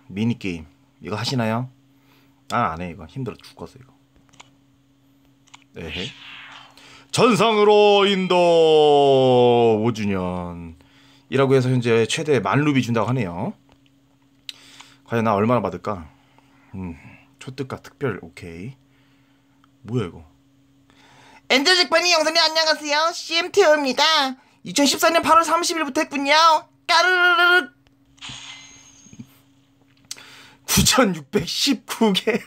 미니게임 이거 하시나요? 난 안해. 이거 힘들어 죽겠어 이거. 에헤. 전상으로 인도 5주년이라고 해서 현재 최대 10,000루비 준다고 하네요. 과연 나 얼마나 받을까? 초특가 특별. 오케이. 뭐야 이거? 엔젤잭반이 영상님 안녕하세요. CMTO입니다. 2014년 8월 30일부터 했군요. 까르르르 9,619개.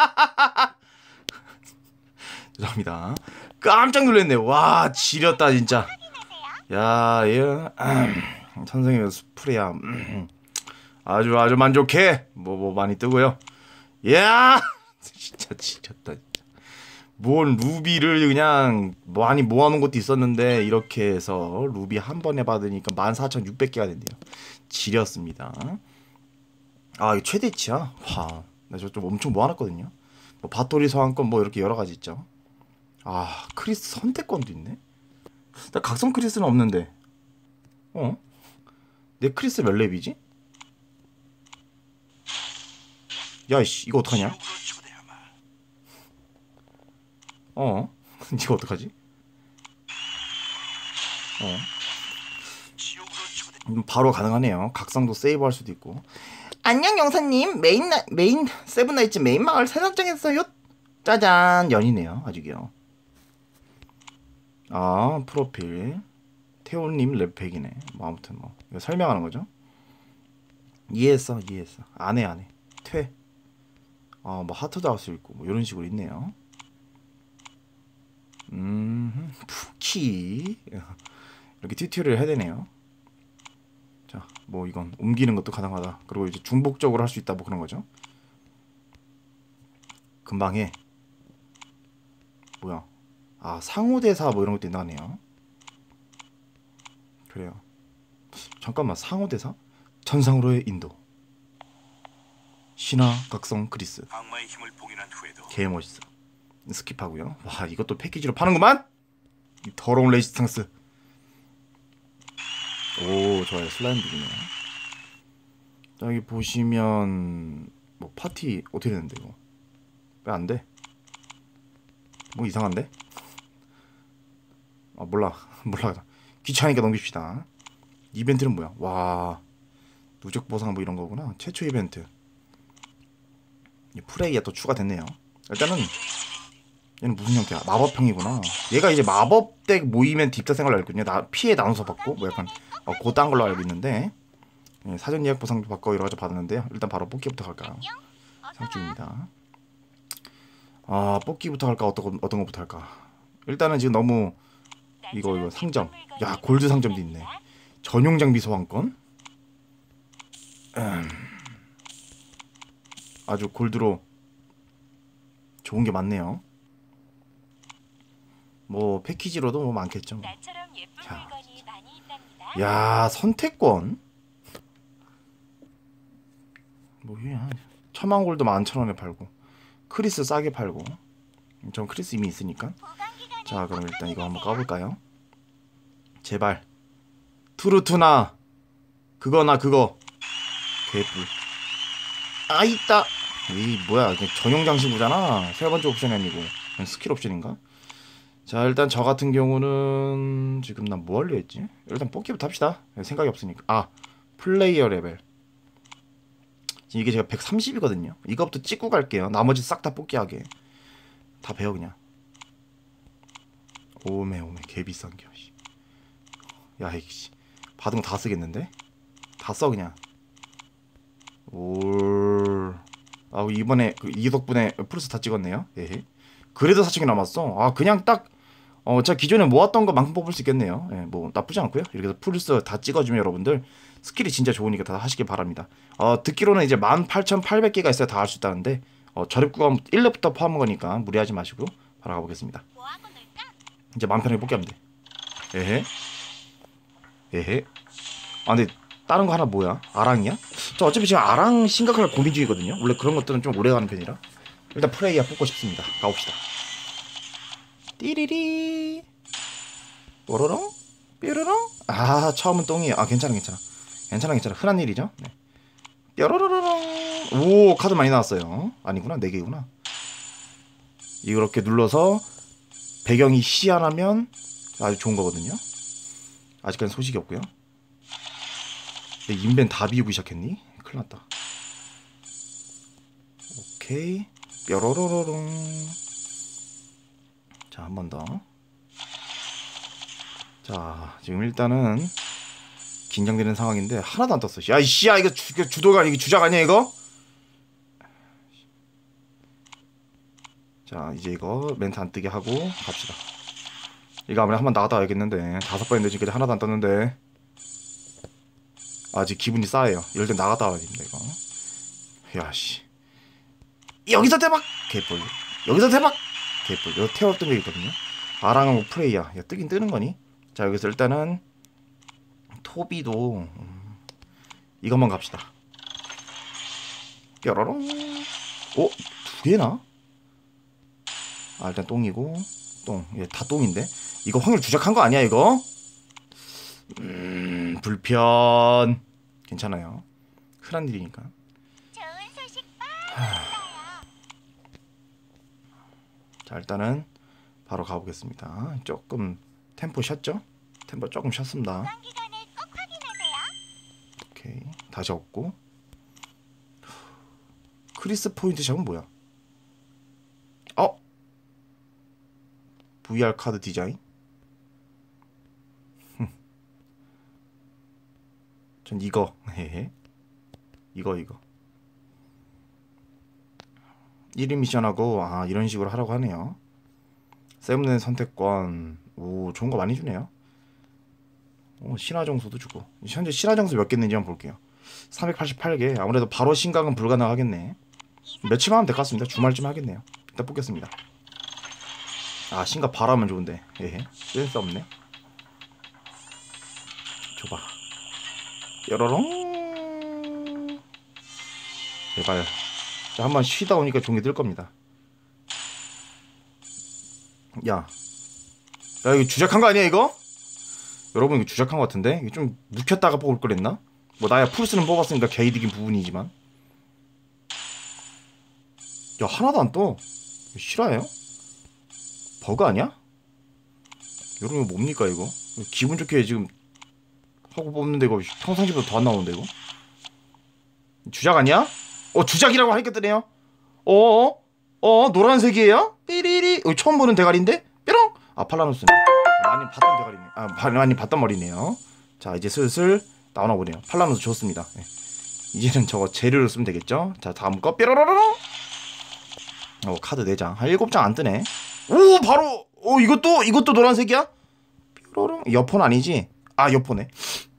죄송합니다. 깜짝 놀랐네. 와 지렸다 진짜. 야, 얘 선생님 스프레야. 아주 만족해. 뭐 많이 뜨고요. 야, 진짜 지렸다. 뭔 루비를 그냥 많이 모아놓은 것도 있었는데 이렇게 해서 루비 한 번에 받으니까 14,600개가 된대요. 지렸습니다. 아 이거 최대치야? 와, 나 저 좀 엄청 모아놨거든요. 뭐 바토리 소환권 뭐 이렇게 여러 가지 있죠. 아 크리스 선택권도 있네. 나 각성 크리스는 없는데. 내 크리스 몇 렙이지? 야이씨 이거 어떡하냐? 이거 어떡하지? 바로 가능하네요. 각성도 세이브할 수도 있고. 안녕 영사님. 메인 세븐나이츠 메인 마을 새 설정했어요. 짜잔. 연이네요 아직이요. 아 프로필 태훈님 랩팩이네. 뭐 아무튼 뭐 이거 설명하는 거죠. 이해했어. 안해 퇴. 뭐 하트도 할 수 있고 뭐 이런 식으로 있네요. 푸키 이렇게 튜토리얼 해야 되네요. 자, 뭐 이건 옮기는 것도 가능하다. 그리고 이제 중복적으로 할 수 있다 뭐 그런 거죠. 금방 해. 뭐야? 아 상호대사 뭐 이런 것도 있나네요. 그래요. 잠깐만 상호대사? 천상으로의 인도. 신화 각성 크리스. 개 멋있어. 스킵하고요. 와 이것도 패키지로 파는구만. 이 더러운 레지스탕스. 오 좋아요. 슬라임 비기네요. 여기 보시면 뭐 파티 어떻게 되는데 이거? 왜 안 돼? 뭐 이상한데? 아 몰라. 귀찮으니까 넘깁시다. 이벤트는 뭐야? 와 누적 보상 뭐 이런 거구나. 최초 이벤트. 프레이가 또 추가됐네요. 일단은 얘는 무슨 형태야? 마법형이구나. 얘가 이제 마법덱 모이면 딥다 생각을 알고 있거든요. 피해 나눠서 받고 뭐 약간 그딴 걸로 알고 있는데 사전 예약 보상도 받고 여러 가지 받았는데요. 일단 바로 뽑기부터 갈까요? 상중입니다. 아 뽑기부터 할까? 어떤 것부터 할까? 일단은 지금 너무 이거 상점. 야 골드 상점도 있네. 전용 장비 소환권. 아주 골드로 좋은 게 많네요. 뭐 패키지로도 뭐 많겠죠. 야 선택권. 뭐야? 10,000만 골드 11,000원에 팔고 크리스 싸게 팔고. 전 크리스 이미 있으니까. 자 그럼 일단 이거 한번 까볼까요? 제발 투르투나 그거나 그거 개뿔. 아 있다. 이 뭐야 그냥 전용 장신구잖아. 세 번째 옵션이 아니고 스킬 옵션인가? 자 일단 저 같은 경우는 지금 난 뭐 하려 했지? 일단 뽑기부터 합시다. 생각이 없으니까. 아 플레이어 레벨. 이게 제가 130이거든요 이거부터 찍고 갈게요. 나머지 싹 다 뽑기하게. 다 배워 그냥. 오메 개비싼 겨. 야 이씨 받은 거 다 쓰겠는데? 다 써 그냥. 이번에 이 덕분에 플러스 다 찍었네요. 에헤. 그래도 4층이 남았어. 그냥 딱 제가 기존에 모았던 것만큼 뽑을 수 있겠네요. 예, 뭐 나쁘지 않고요. 이렇게 해서 플러스 다 찍어주면 여러분들 스킬이 진짜 좋으니까 다 하시길 바랍니다. 듣기로는 이제 18,800개가 있어야 다 할 수 있다는데 저립구간 1렙부터 포함한 거니까 무리하지 마시고 바로 가보겠습니다. 이제 마음 편하게 뽑기하면 돼. 에헤. 근데 다른 거 하나 뭐야? 아랑이야? 저 어차피 지금 아랑 심각하게 고민 중이거든요. 원래 그런 것들은 좀 오래 가는 편이라. 일단 프레이야 뽑고 싶습니다. 가봅시다. 띠리리 뽀로롱 뾰로롱. 처음은 똥이에요. 괜찮아 흔한 일이죠. 네. 뾰로로롱. 오 카드 많이 나왔어요. 아니구나 4개구나. 이렇게 눌러서 배경이 희한하면 아주 좋은 거거든요. 아직까지 소식이 없고요. 내 인벤 다 비우기 시작했니? 큰일 났다. 오케이. 뾰로로로롱. 자, 한 번 더. 자, 지금 일단은 긴장되는 상황인데 하나도 안 떴어. 야, 이씨야, 이거 주도가 이게 주작 아니야 이거? 자, 이제 이거 멘트 안 뜨게 하고 갑시다. 이거 아무래도 한번 나갔다 와야겠는데 5번 했는데 지금까지 하나도 안 떴는데 아직 기분이 싸해요. 이럴 땐 나갔다 와야 됩니다 이거. 야씨, 여기서 대박! 개뿔. 여기서 대박! 개뿔. 여기 태웠던 적이 있거든요. 아랑하고 프레이야. 야, 뜨긴 뜨는 거니? 자, 여기서 일단은 토비도 이것만 갑시다. 뾰로롱. 오? 2개나? 아, 일단 똥이고 똥. 얘 다 똥인데? 이거 확률 주작한 거 아니야 이거? 불편. 괜찮아요. 흔한 일이니까. 좋은 소식 자, 일단은 바로 가보겠습니다. 조금 템포 쉬었죠? 템포 조금 쉬었습니다. 보관 기간을 꼭 확인하세요. 오케이, 다시 없고. 크리스 포인트 샵은 뭐야? VR 카드 디자인? 전 이거. 이거 1인 미션하고 이런 식으로 하라고 하네요. 세븐의 선택권. 오, 좋은 거 많이 주네요. 신화정수도 주고. 현재 신화정수 몇 개 있는지 한번 볼게요. 388개. 아무래도 바로 신각은 불가능하겠네. 며칠만 하면 될 것 같습니다. 주말쯤 하겠네요. 일단 뽑겠습니다. 신각 바로 하면 좋은데. 센스 없네. 줘봐. 뾰로롱. 제발. 자, 한번 쉬다 오니까 종이 뜰 겁니다. 야, 이거 주작한 거 아니야 이거? 여러분, 이거 주작한 거 같은데? 이거 좀 묵혔다가 뽑을 걸 했나? 뭐 나야 풀스는 뽑았으니까 개이득인 부분이지만. 야, 하나도 안 떠. 실화예요? 버그 아니야? 여러분, 이거 뭡니까 이거? 기분 좋게 지금 하고 뽑는데 이거 평상시보다 더 안 나오는데 이거? 주작 아니야? 주작이라고 하니까 뜨네요. 노란색이에요? 삐리리. 처음 보는 대가리인데? 뾰롱. 팔라노스네. 많이 봤던 대가리네. 많이 봤던 머리네요. 자, 이제 슬슬 나오나 보네요. 팔라노스 좋습니다. 네. 이제는 저거 재료를 쓰면 되겠죠? 자, 다음 거 뾰로로로롱. 카드 4장. 7장 안 뜨네. 오, 바로. 이것도 노란색이야? 뾰로롱. 여폰 아니지? 여포네.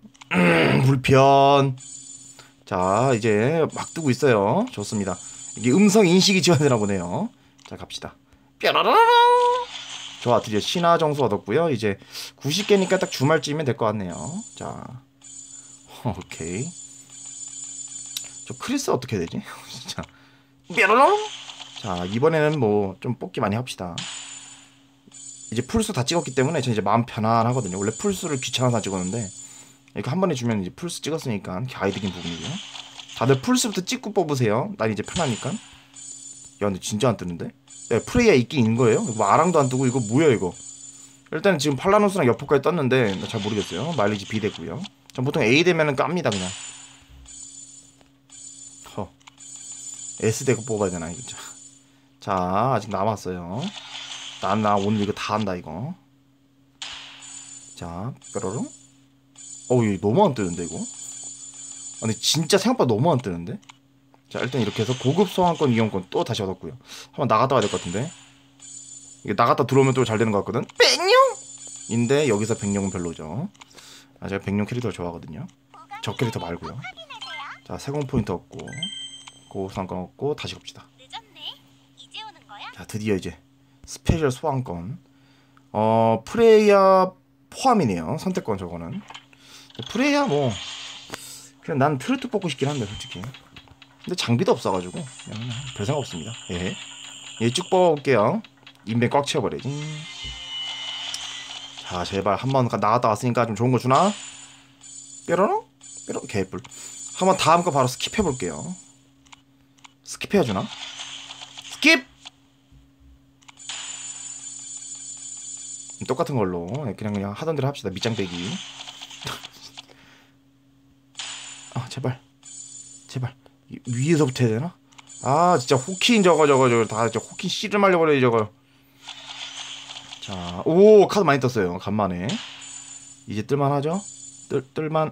불편. 자, 이제 막 뜨고 있어요. 좋습니다. 이게 음성 인식이 지원되나 보네요. 자, 갑시다. 뾰로로로. 좋아, 드디어 신화 정수 얻었고요. 이제 90개니까 딱 주말쯤이면 될 것 같네요. 자, 오케이. 저 크리스 어떻게 해야 되지? 진짜. 뾰로로. 자, 이번에는 뭐 좀 뽑기 많이 합시다. 이제 풀수 다 찍었기 때문에 저 이제 마음 편안하거든요. 원래 풀수를 귀찮아서 찍었는데 이렇게 한 번에 주면 이제 풀스 찍었으니까 아이득인 부분이고요. 다들 풀스부터 찍고 뽑으세요. 난 이제 편하니까. 야, 근데 진짜 안 뜨는데? 야, 프레이야 있긴 있는 거예요? 뭐 아랑도 안 뜨고 이거 뭐야 이거? 일단은 지금 팔라노스랑 여포까지 떴는데 나 잘 모르겠어요. 마일리지 B 되고요. 전 보통 A 되면은 깝니다 그냥. S 되고 뽑아야 되나 이거. 자, 아직 남았어요. 나 오늘 이거 다 한다 이거. 자, 뾰로롱. 이거 너무 안 뜨는데 이거? 근데 진짜 생각보다 너무 안 뜨는데? 자, 일단 이렇게 해서 고급 소환권 이용권 또 다시 얻었고요. 한번 나갔다 와야 될 것 같은데. 이게 나갔다 들어오면 또 잘 되는 것 같거든. 백룡인데 여기서 백룡은 별로죠. 제가 백룡 캐릭터 좋아하거든요. 저 캐릭터 말고요. 자, 세공 포인트 얻고 고급 소환권 얻고 다시 갑시다. 자, 드디어 이제 스페셜 소환권. 프레이야 포함이네요. 선택권 저거는. 프레이야 뭐 그냥 난 트루트 뽑고 싶긴 한데 솔직히. 근데 장비도 없어가지고 별 생각 없습니다. 쭉 뽑아볼게요. 인벤 꽉 채워버려야지. 자, 제발 한번 나갔다 왔으니까 좀 좋은 거 주나? 뾰로롱? 뾰로롱? 개뿔. 한번 다음 거 바로 스킵해볼게요. 스킵해야주나? 스킵! 똑같은 걸로 그냥 하던 대로 합시다. 밑장 빼기. 아 제발 위에서부터 해야 되나? 아 진짜 호킨 저거 다 저 호킨 씨를 말려버려야 저거. 자, 오 카드 많이 떴어요. 간만에 이제 뜰만하죠? 뜰만.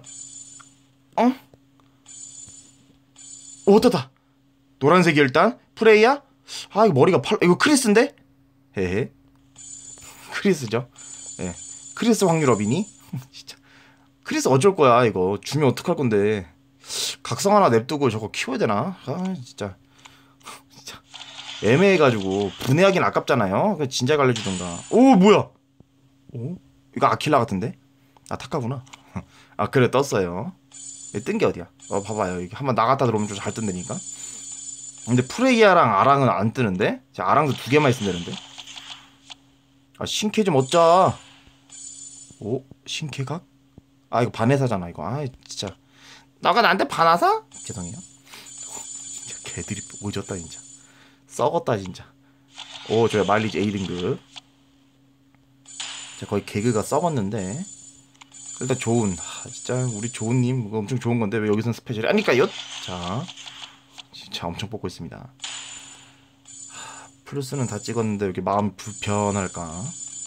오 떴다. 노란색이 일단 프레이야? 아 이거 머리가 이거 크리스인데? 헤헤. 크리스죠. 예. 크리스 확률업이니? 진짜. 크리스 어쩔 거야 이거. 주면 어떡할 건데. 각성 하나 냅두고 저거 키워야 되나? 아 진짜. 진짜. 애매해가지고 분해하긴 아깝잖아요. 진작 알려주던가. 오 뭐야? 오? 이거 아킬라 같은데? 아 타카구나. 아 그래 떴어요. 뜬 게 어디야? 봐봐요. 이게 한번 나갔다 들어오면 좀 잘 뜬다니까. 근데 프레이야랑 아랑은 안 뜨는데? 제가 아랑도 2개만 있으면 되는데. 아 신캐 좀 얻자. 오 신캐각? 아 이거 반해사잖아 이거. 아 진짜 너가 나한테 반하사? 죄송해요. 진짜 개들이 오졌다 진짜. 썩었다 진짜. 오 저야 마일리지 A등급. 거의 개그가 썩었는데 일단 좋은. 진짜 우리 좋은님 이거 엄청 좋은 건데 왜 여기서는 스페셜이 아니까요? 자 진짜 엄청 뽑고 있습니다. 플러스는 다 찍었는데 여기 마음 불편할까?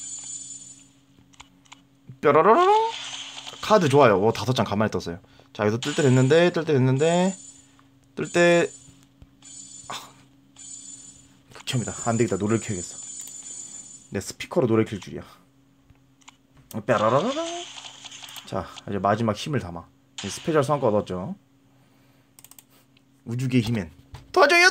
뾰로로로 카드 좋아요. 오 5장 가만히 떴어요. 자 여기서 뜰 때 됐는데 뜰때 극혐이다. 안되겠다. 노래를 켜야겠어. 내 스피커로 노래 킬 줄이야. 뾰로로로. 자 이제 마지막 힘을 담아. 스페셜 성과 얻었죠. 우주계 힘엔 도와줘요.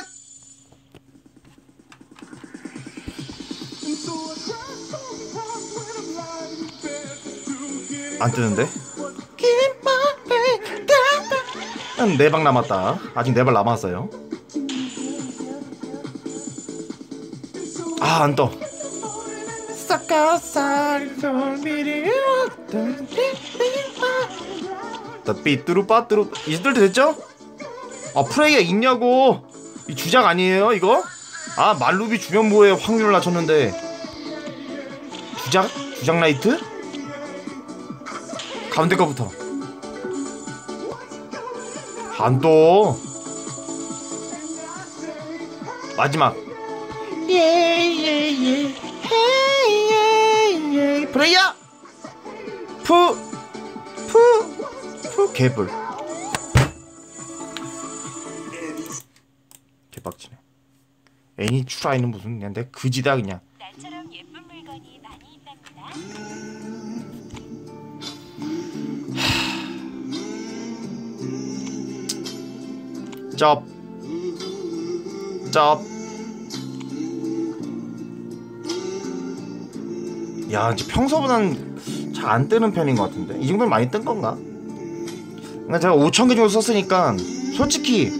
안 뜨는데? 4방 남았다. 아직 4발 남았어요. 아 안 떠. 삐뚜루 빠뚜루. 이제 뜰 때 됐죠? 아 프레이가 있냐고. 이 주작 아니에요 이거? 아 말루비 주변부에 확률을 낮췄는데 주작 라이트? 가운데 거부터 안 떠. 마지막 예예예 헤예예 프레이야 푸 개불. 개빡치네. 애니 추라이는 무슨 그냥 내 그지다 그냥. 나처럼 예쁜 물건이 많이 있답니다. 쩝. 야 이제 평소보다는 잘 안 뜨는 편인 것 같은데 이 정도면 많이 뜬 건가? 그러니까 제가 5,000개 정도 썼으니까 솔직히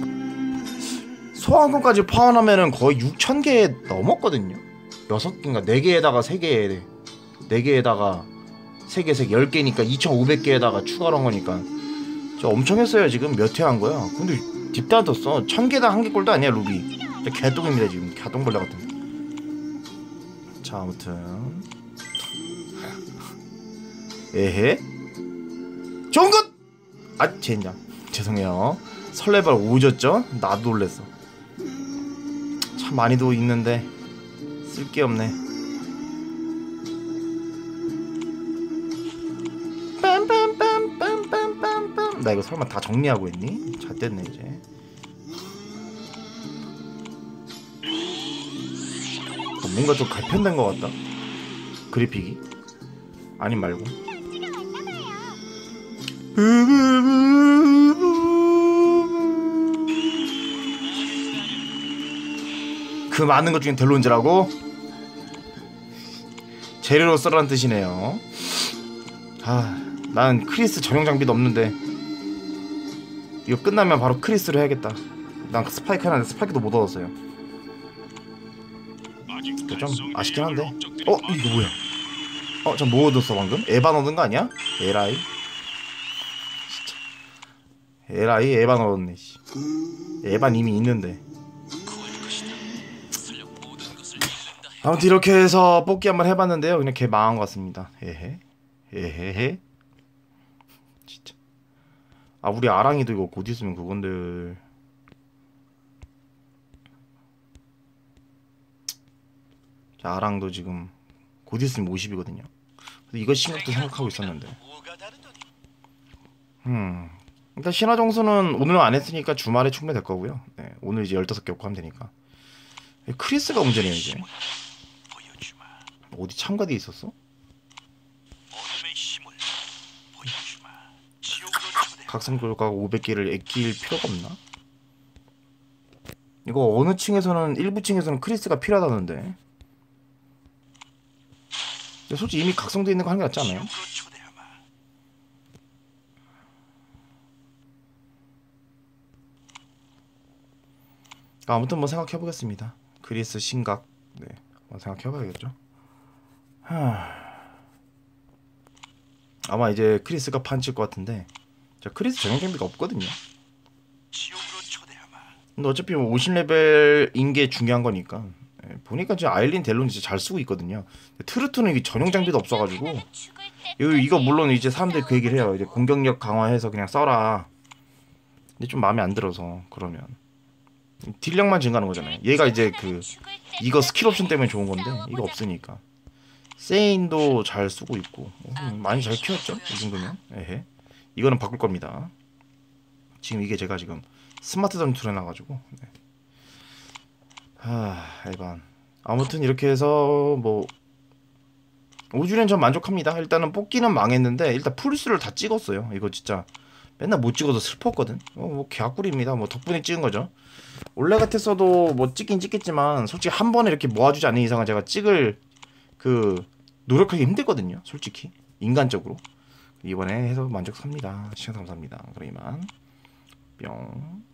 소환권까지 포함하면은 거의 6,000개 넘었거든요. 6개인가 4개에다가 3개 4개에다가 3개 10개니까 2,500개에다가 추가로 한 거니까 저 엄청 했어요. 지금 몇 회 한 거야. 근데 딥도 안 떴어. 1,000개당 1개 꼴도 아니야 루비. 개똥입니다 지금. 개똥벌레 같은. 자 아무튼 에헤 좋은 것! 아 젠장 죄송해요. 설레발 오졌죠? 나도 놀랬어. 참 많이도 있는데 쓸 게 없네. 빰빰빰빰빰빰빰. 나 이거 설마 다 정리하고 있니? 잘 됐네 이제. 뭔가 좀 갈편된 것 같다. 그래픽이 아님 말고. 그 많은 것 중에 델론즈라고? 재료로 써라는 뜻이네요. 난 크리스 전용 장비도 없는데 이거 끝나면 바로 크리스를 해야겠다. 난 스파이크 하나인데 스파이크도 못 얻었어요. 좀 아쉽긴 한데. 이거 뭐야? 저 뭐 얻었어 방금? 에반 얻은 거 아니야? 에라이 진짜 에라이 에반 얻었네. 에반 이미 있는데. 아무튼 이렇게 해서 뽑기 한번 해봤는데요. 그냥 개 망한 것 같습니다. 에헤 에헤헤. 진짜. 아 우리 아랑이도 이거 곧 있으면 그건들. 자, 아랑도 지금 곧 있으면 50이거든요. 이거 심각도 생각하고 있었는데. 일단 신화 정수는 오늘 안 했으니까 주말에 충분히 될 거고요. 네, 오늘 이제 15개 얻고 하면 되니까. 크리스가 문제네요 이제. 어디 참가돼 있었어? 각성 결과가 500개를 아낄 필요가 없나? 이거 어느 층에서는 일부 층에서는 크리스가 필요하다는데. 근데 솔직히 이미 각성돼 있는 거 하는 게 낫지 않아요? 아무튼 뭐 생각해 보겠습니다. 크리스 신각. 네, 한번 생각해 봐야겠죠. 아마 이제 크리스가 판칠 것 같은데. 자, 크리스 전용 장비가 없거든요. 근데 어차피 뭐 50레벨인 게 중요한 거니까. 예, 보니까 지금 아일린 델론 진짜 잘 쓰고 있거든요. 트루트는 이게 전용 장비도 없어가지고 이거 물론 이제 사람들이 그 얘기를 해요. 이제 공격력 강화해서 그냥 써라. 근데 좀 마음에 안 들어서. 그러면 딜량만 증가하는 거잖아요. 얘가 이제 그 이거 스킬 옵션 때문에 좋은 건데 이거 없으니까. 세인도 잘 쓰고 있고 많이 잘 키웠죠 이 정도면. 에헤. 이거는 바꿀 겁니다. 지금 이게 제가 지금 스마트 전투를 해놔가지고. 네. 에반. 아무튼 이렇게 해서 뭐 5주년 전 만족합니다. 일단은 뽑기는 망했는데 일단 풀수를 다 찍었어요. 이거 진짜 맨날 못 찍어서 슬펐거든. 뭐 개악꿀입니다. 뭐 덕분에 찍은 거죠. 원래 같았어도 뭐 찍긴 찍겠지만 솔직히 한 번에 이렇게 모아주지 않는 이상은 제가 찍을 그 노력하기 힘들거든요. 솔직히 인간적으로. 이번에 해서 만족합니다. 시청 감사합니다. 그럼 이만 뿅.